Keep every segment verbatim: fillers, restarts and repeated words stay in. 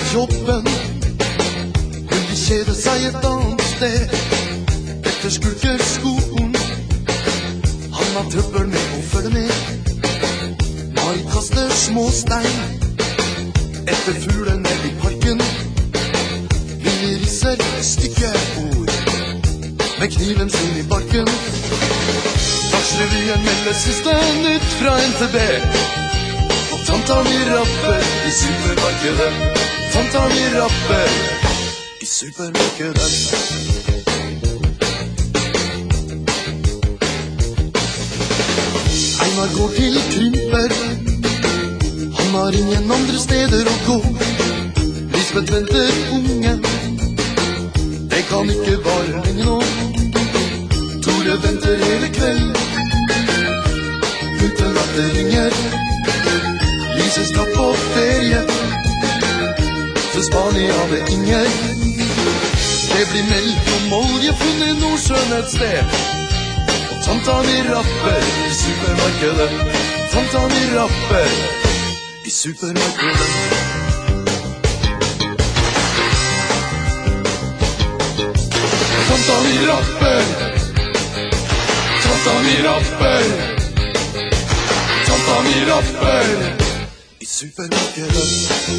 jobben, vil de kjede seg et annet sted. Etter skulker skoen, han har trøbbel med å følge med. Mari kaster små stein etter fuglene i parken. Vinni risser stygge ord med kniven sin i barken. Dagsrevyen melder siste nytt fra N T B. Og tanta mi rapper i supermarkedet. Tanta mi rapper i supermarkedet. Einar går til krymper, han har ingen andre steder å gå. Lisbeth venter unge, det kan ikke vare lenge nå. Tore venter hele kveld, uten at det ringer. Lise skal på ferie, til Spania med Inger. Det blir melk om oljefunn i Nordsjøen et sted. Og tanta mi rapper i supermarkedet. Tanta mi rapper i supermarkedet. Tanta mi rapper, tanta mi rapper, tanta mi rapper i supermarkedet.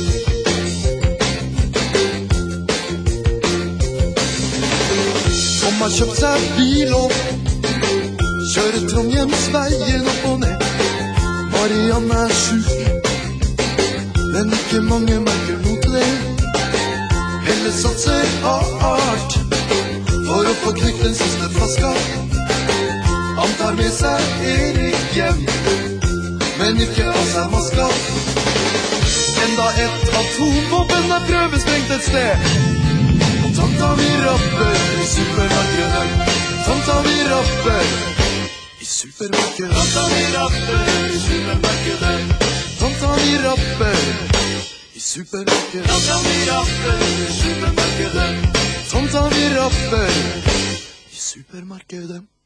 Som har kjøpt seg bil og kjører Trondheimsveien opp og ned. Marianne er syk, men ikke mange merker noe til det. Helle satser hardt for å få knykt den siste flaska. Han tar med seg Erik hjem, men ikke av seg maska. Enda et atomvåpen er prøvesprengt et sted. Og tanta mi rapper i supermarkedet. Tanta mi rapper i supermarkedet. Tanta mi rapper i supermarkedet. Tanta mi rapper i supermarkedet. Tanta mi rapper i supermarkedet. Tanta mi rapper i supermarkedet.